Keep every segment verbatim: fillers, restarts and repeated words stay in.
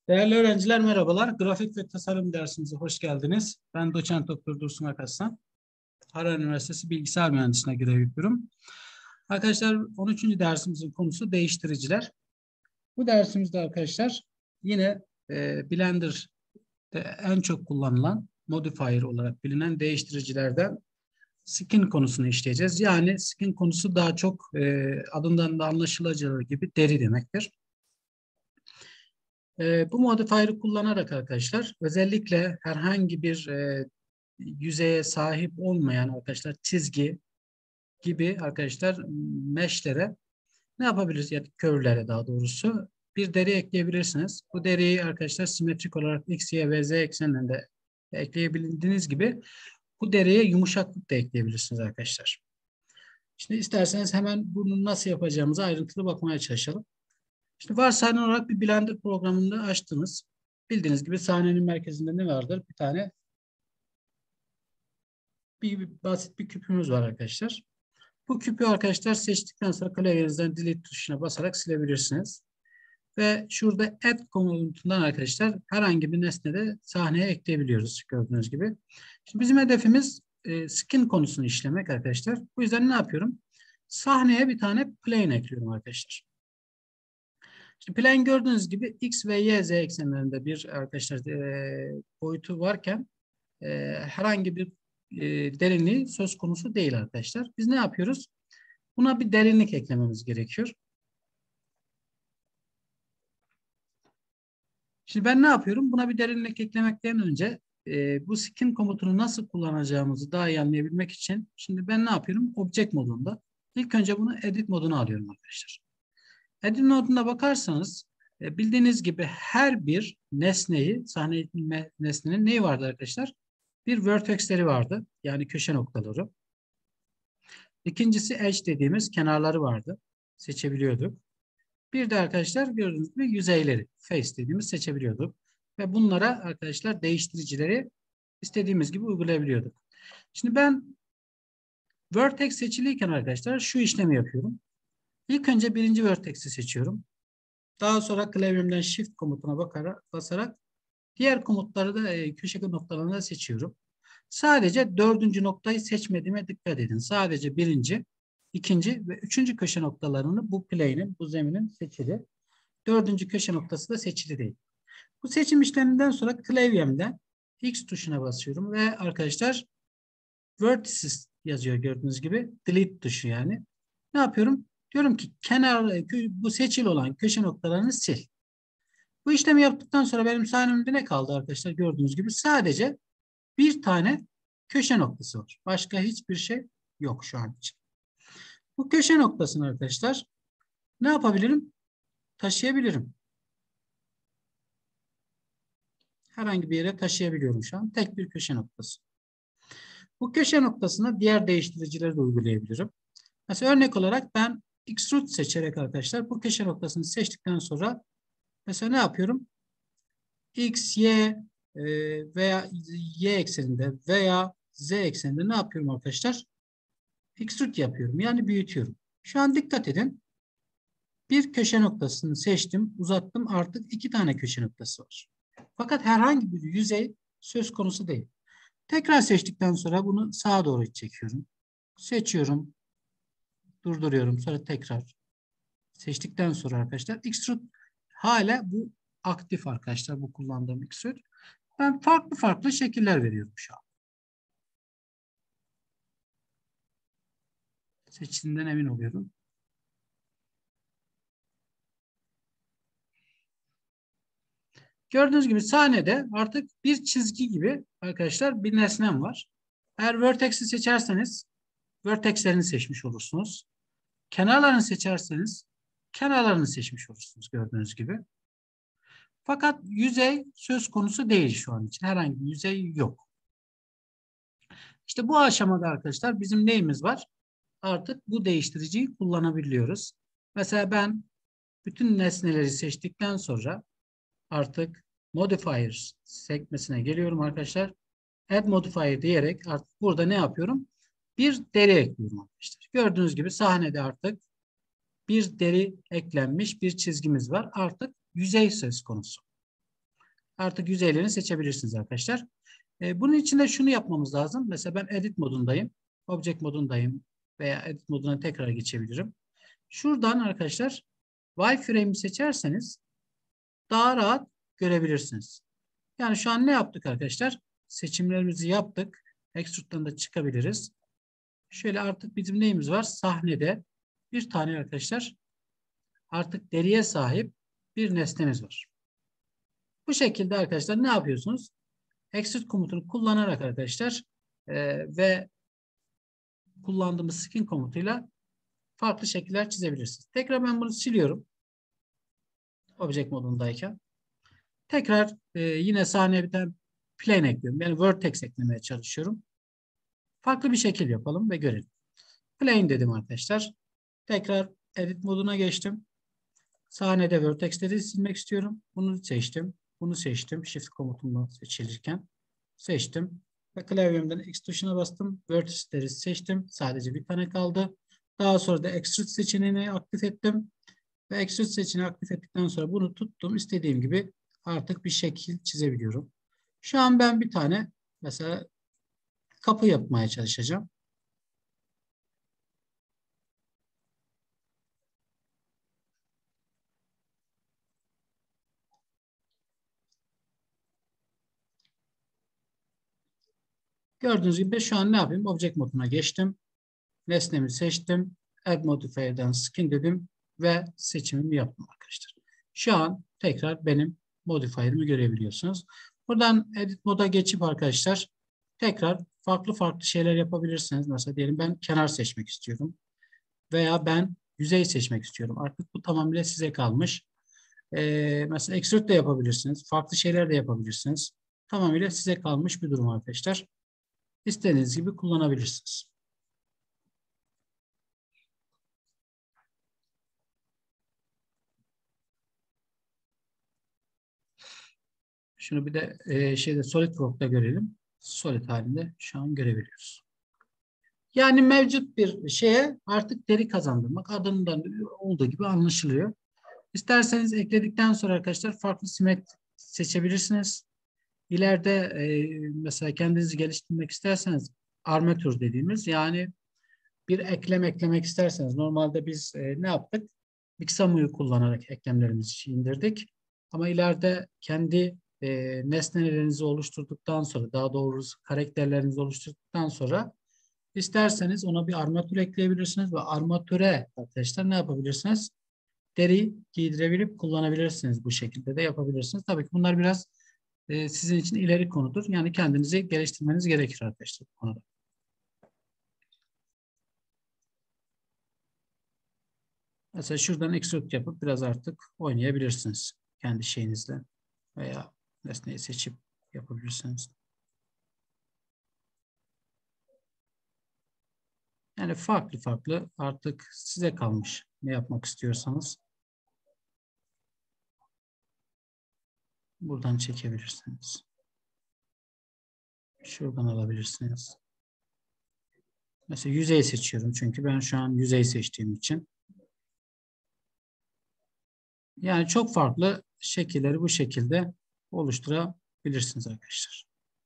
Değerli öğrenciler merhabalar. Grafik ve tasarım dersimize hoş geldiniz. Ben doçent doktor Dursun Akaslan. Harran Üniversitesi Bilgisayar Mühendisliğine görev yapıyorum. Arkadaşlar on üçüncü dersimizin konusu değiştiriciler. Bu dersimizde arkadaşlar yine e, Blender'de en çok kullanılan modifier olarak bilinen değiştiricilerden skin konusunu işleyeceğiz. Yani skin konusu daha çok e, adından da anlaşılacağı gibi deri demektir. E, bu modifier'ı kullanarak arkadaşlar özellikle herhangi bir e, yüzeye sahip olmayan arkadaşlar çizgi gibi arkadaşlar mesh'lere ne yapabiliriz? Ya curve'lere daha doğrusu bir deri ekleyebilirsiniz. Bu deriyi arkadaşlar simetrik olarak X, Y ve Z eksenlerinde ekleyebildiğiniz gibi bu deriye yumuşaklık da ekleyebilirsiniz arkadaşlar. Şimdi isterseniz hemen bunu nasıl yapacağımıza ayrıntılı bakmaya çalışalım. Şimdi varsayılan olarak bir Blender programını açtınız. Bildiğiniz gibi sahnenin merkezinde ne vardır? Bir tane bir, bir basit bir küpümüz var arkadaşlar. Bu küpü arkadaşlar seçtikten sonra klavyenizden delete tuşuna basarak silebilirsiniz. Ve şurada add komutundan arkadaşlar herhangi bir nesne de sahneye ekleyebiliyoruz gördüğünüz gibi. Şimdi bizim hedefimiz e, skin konusunu işlemek arkadaşlar. Bu yüzden ne yapıyorum? Sahneye bir tane plane ekliyorum arkadaşlar. Şimdi plane gördüğünüz gibi X ve Y, Z eksenlerinde bir arkadaşlar e, boyutu varken e, herhangi bir e, derinliği söz konusu değil arkadaşlar. Biz ne yapıyoruz? Buna bir derinlik eklememiz gerekiyor. Şimdi ben ne yapıyorum? Buna bir derinlik eklemekten önce e, bu skin komutunu nasıl kullanacağımızı daha iyi anlayabilmek için şimdi ben ne yapıyorum? Object modunda. İlk önce bunu edit moduna alıyorum arkadaşlar. Edit moduna bakarsanız e, bildiğiniz gibi her bir nesneyi, sahne nesnenin neyi vardı arkadaşlar? Bir vertexleri vardı. Yani köşe noktaları. İkincisi edge dediğimiz kenarları vardı. Seçebiliyorduk. Bir de arkadaşlar gördüğünüz gibi yüzeyleri, face dediğimiz seçebiliyorduk. Ve bunlara arkadaşlar değiştiricileri istediğimiz gibi uygulayabiliyorduk. Şimdi ben vertex seçiliyken arkadaşlar şu işlemi yapıyorum. İlk önce birinci vertex'i seçiyorum. Daha sonra klavyemden shift komutuna bakarak, basarak diğer komutları da e, köşe noktalarını da seçiyorum. Sadece dördüncü noktayı seçmediğime dikkat edin. Sadece birinci, ikinci ve üçüncü köşe noktalarını bu plane'in, bu zeminin seçili. Dördüncü köşe noktası da seçili değil. Bu seçim işleminden sonra klavyemden X tuşuna basıyorum ve arkadaşlar vertices yazıyor gördüğünüz gibi. Delete tuşu yani. Ne yapıyorum? Diyorum ki kenar bu seçili olan köşe noktalarını sil. Bu işlemi yaptıktan sonra benim sahnemde ne kaldı arkadaşlar? Gördüğünüz gibi sadece bir tane köşe noktası var. Başka hiçbir şey yok şu an için. Bu köşe noktasını arkadaşlar ne yapabilirim? Taşıyabilirim. Herhangi bir yere taşıyabiliyorum şu an. Tek bir köşe noktası. Bu köşe noktasına diğer değiştiricileri de uygulayabilirim. Mesela örnek olarak ben extrude seçerek arkadaşlar bu köşe noktasını seçtikten sonra mesela ne yapıyorum? X, Y e, veya Y ekseninde veya Z ekseninde ne yapıyorum arkadaşlar? Extrude yapıyorum. Yani büyütüyorum. Şu an dikkat edin. Bir köşe noktasını seçtim, uzattım. Artık iki tane köşe noktası var. Fakat herhangi bir yüzey söz konusu değil. Tekrar seçtikten sonra bunu sağa doğru çekiyorum. Seçiyorum. Durduruyorum. Sonra tekrar seçtikten sonra arkadaşlar extrude hala bu aktif arkadaşlar bu kullandığım extrude. Ben farklı farklı şekiller veriyorum şu an. Seçtiğinden emin oluyorum. Gördüğünüz gibi sahnede artık bir çizgi gibi arkadaşlar bir nesnem var. Eğer vertex'i seçerseniz vertexlerini seçmiş olursunuz. Kenarlarını seçerseniz kenarlarını seçmiş olursunuz gördüğünüz gibi. Fakat yüzey söz konusu değil şu an için. Herhangi bir yüzey yok. İşte bu aşamada arkadaşlar bizim neyimiz var? Artık bu değiştiriciyi kullanabiliyoruz. Mesela ben bütün nesneleri seçtikten sonra artık modifiers sekmesine geliyorum arkadaşlar. Add modifier diyerek artık burada ne yapıyorum? Bir deri ekliyorum arkadaşlar. Gördüğünüz gibi sahnede artık bir deri eklenmiş bir çizgimiz var. Artık yüzey söz konusu. artık yüzeylerini seçebilirsiniz arkadaşlar. E, bunun için de şunu yapmamız lazım. Mesela ben edit modundayım. Object modundayım veya edit moduna tekrar geçebilirim. Şuradan arkadaşlar wireframe'i seçerseniz daha rahat görebilirsiniz. Yani şu an ne yaptık arkadaşlar? Seçimlerimizi yaptık. Extrude'dan da çıkabiliriz. Şöyle artık bizim neyimiz var? Sahnede bir tane arkadaşlar artık deriye sahip bir nesnemiz var. Bu şekilde arkadaşlar ne yapıyorsunuz? Extrude komutunu kullanarak arkadaşlar e, ve kullandığımız skin komutuyla farklı şekiller çizebilirsiniz. Tekrar ben bunu siliyorum. Object modundayken. Tekrar e, yine sahneye bir tane plane ekliyorum. Yani vertex eklemeye çalışıyorum. Farklı bir şekil yapalım ve görelim. Plane dedim arkadaşlar. Tekrar edit moduna geçtim. Sahnede vertexleri silmek istiyorum. Bunu seçtim. Bunu seçtim. Shift komutumla seçilirken seçtim. Ve klavyemden X tuşuna bastım. Vertexleri seçtim. Sadece bir tane kaldı. Daha sonra da Extrude seçeneğini aktif ettim. Ve Extrude seçeneğini aktif ettikten sonra bunu tuttum. İstediğim gibi artık bir şekil çizebiliyorum. Şu an ben bir tane mesela kapı yapmaya çalışacağım. Gördüğünüz gibi şu an ne yapayım? Object moduna geçtim. Nesnemi seçtim. Add Modifier'dan Skin dedim ve seçimimi yaptım arkadaşlar. Şu an tekrar benim modifier'ımı görebiliyorsunuz. Buradan Edit moda geçip arkadaşlar tekrar farklı farklı şeyler yapabilirsiniz. Mesela diyelim ben kenar seçmek istiyorum. Veya ben yüzey seçmek istiyorum. Artık bu tamamıyla size kalmış. Ee, mesela Extrude de yapabilirsiniz. Farklı şeyler de yapabilirsiniz. Tamamıyla size kalmış bir durum arkadaşlar. İstediğiniz gibi kullanabilirsiniz. Şunu bir de e, şeyde SolidWorks'ta görelim. Solid halinde şu an görebiliyoruz. Yani mevcut bir şeye artık deri kazandırmak adından olduğu gibi anlaşılıyor. İsterseniz ekledikten sonra arkadaşlar farklı simetri seçebilirsiniz. İleride e, mesela kendinizi geliştirmek isterseniz armatür dediğimiz yani bir eklem eklemek isterseniz normalde biz e, ne yaptık? Mixamo'yu kullanarak eklemlerimizi indirdik. Ama ileride kendi e, nesnelerinizi oluşturduktan sonra daha doğrusu karakterlerinizi oluşturduktan sonra isterseniz ona bir armatür ekleyebilirsiniz ve armatüre arkadaşlar ne yapabilirsiniz? Deri giydirebilip kullanabilirsiniz. Bu şekilde de yapabilirsiniz. Tabii ki bunlar biraz e, sizin için ileri konudur. Yani kendinizi geliştirmeniz gerekir arkadaşlar bu konuda. Mesela şuradan extrude yapıp biraz artık oynayabilirsiniz kendi şeyinizle veya nesneyi seçip yapabilirsiniz. Yani farklı farklı artık size kalmış ne yapmak istiyorsanız buradan çekebilirsiniz. Şuradan alabilirsiniz. Mesela yüzey seçiyorum çünkü ben şu an yüzey seçtiğim için. Yani çok farklı şekilleri bu şekilde oluşturabilirsiniz arkadaşlar.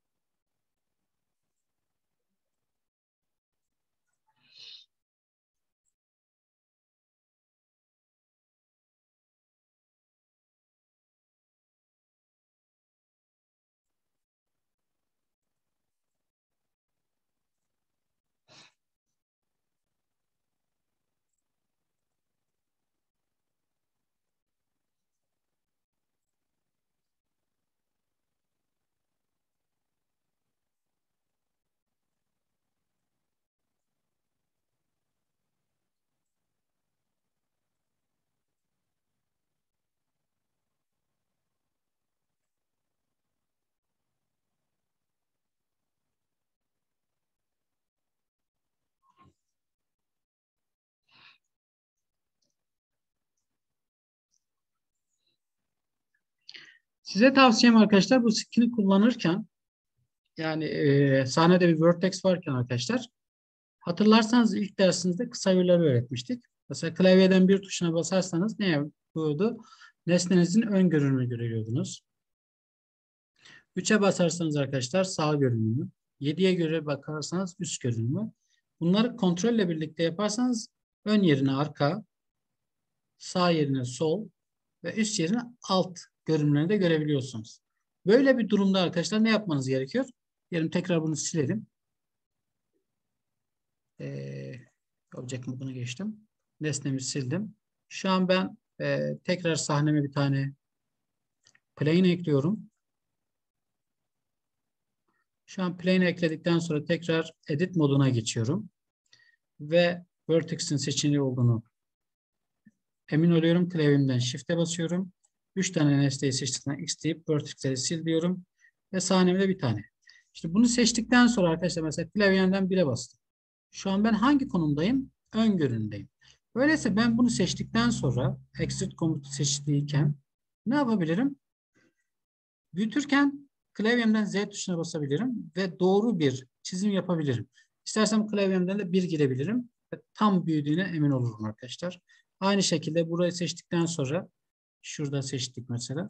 Size tavsiyem arkadaşlar bu skin'i kullanırken yani e, sahnede bir vertex varken arkadaşlar hatırlarsanız ilk dersimizde kısa yolları öğretmiştik. Mesela klavyeden bir tuşuna basarsanız ne yapıyordu? Nesnenizin ön görünümü görüyordunuz. üçe basarsanız arkadaşlar sağ görünümü. yediye göre bakarsanız üst görünümü. Bunları kontrolle birlikte yaparsanız ön yerine arka, sağ yerine sol ve üst yerine alt görünümlerini de görebiliyorsunuz. Böyle bir durumda arkadaşlar ne yapmanız gerekiyor? Diyelim tekrar bunu silelim. Ee, Object moduna geçtim. Nesnemi sildim. Şu an ben e, tekrar sahneme bir tane plane ekliyorum. Şu an plane ekledikten sonra tekrar edit moduna geçiyorum. Ve vertex'in seçili olduğunu emin oluyorum. Klavyemden shift'e basıyorum. üç tane nesneyi seçtikten X deyip vertex'leri sil diyorum. Ve sahnemde bir tane. İşte bunu seçtikten sonra arkadaşlar mesela klavyemden bire bastım. Şu an ben hangi konumdayım? Ön görünümdeyim. Öyleyse ben bunu seçtikten sonra exit komutu seçtiyken ne yapabilirim? Büyütürken klavyemden Z tuşuna basabilirim ve doğru bir çizim yapabilirim. İstersem klavyemden de bir girebilirim ve tam büyüdüğüne emin olurum arkadaşlar. Aynı şekilde burayı seçtikten sonra şurada seçtik mesela.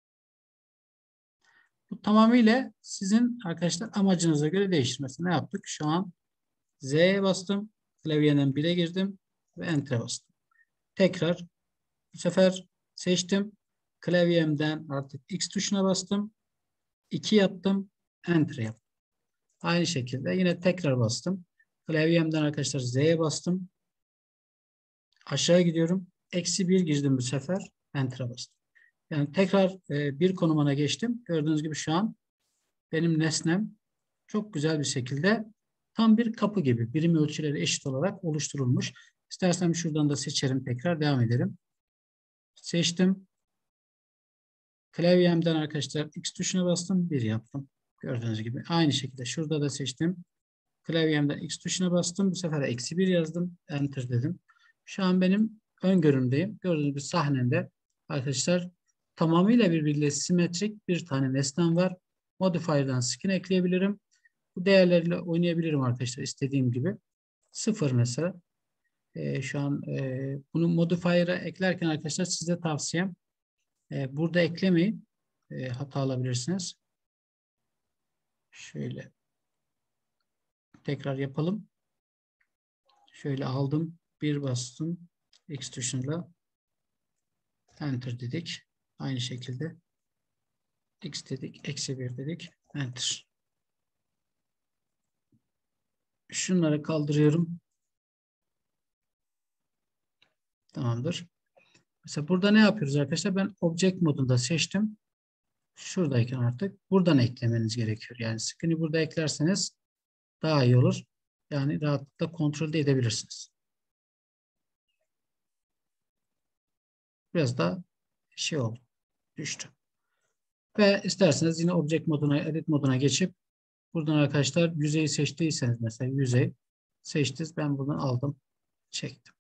Bu tamamıyla sizin arkadaşlar amacınıza göre değişir. Mesela ne yaptık? Şu an Z'ye bastım. Klavyeden bire girdim ve Enter'e bastım. Tekrar bu sefer seçtim. Klavyemden artık X tuşuna bastım. iki yaptım. Enter yaptım. Aynı şekilde yine tekrar bastım. Klavyemden arkadaşlar Z'ye bastım. Aşağı gidiyorum. Eksi bir girdim bu sefer. Enter'a bastım. Yani tekrar e, bir konumuna geçtim. Gördüğünüz gibi şu an benim nesnem çok güzel bir şekilde tam bir kapı gibi birim ölçüleri eşit olarak oluşturulmuş. İstersem şuradan da seçerim, tekrar devam edelim. Seçtim. Klavyemden arkadaşlar X tuşuna bastım. bir yaptım. Gördüğünüz gibi. Aynı şekilde şurada da seçtim. Klavyemden X tuşuna bastım. Bu sefer eksi bir yazdım. Enter dedim. Şu an benim ön görünümdeyim. Gördüğünüz gibi sahnemde arkadaşlar tamamıyla birbiriyle simetrik bir tane nesnem var. Modifier'dan skin ekleyebilirim. Bu değerlerle oynayabilirim arkadaşlar istediğim gibi. Sıfır mesela. Ee, şu an e, bunu modifier'a eklerken arkadaşlar size tavsiyem e, burada eklemeyin. E, hata alabilirsiniz. Şöyle tekrar yapalım. Şöyle aldım. Bir bastım. X tuşuyla Enter dedik. Aynı şekilde X dedik. Eksi bir dedik. Enter. Şunları kaldırıyorum. Tamamdır. Mesela burada ne yapıyoruz arkadaşlar? Ben Object modunda seçtim. Şuradayken artık buradan eklemeniz gerekiyor. Yani skin'i burada eklerseniz daha iyi olur. Yani rahatlıkla kontrol de edebilirsiniz. Biraz da şey oldu. Düştü. Ve isterseniz yine Object moduna, Edit moduna geçip buradan arkadaşlar yüzeyi seçtiyseniz mesela yüzey seçtiniz. Ben buradan aldım. Çektim.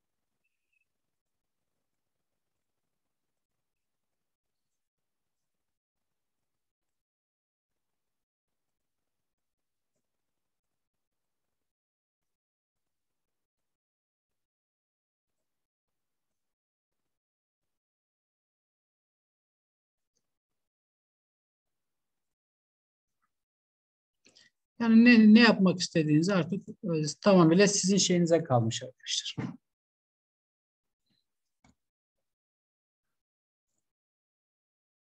Yani ne, ne yapmak istediğiniz artık e, tamamıyla sizin şeyinize kalmış arkadaşlar.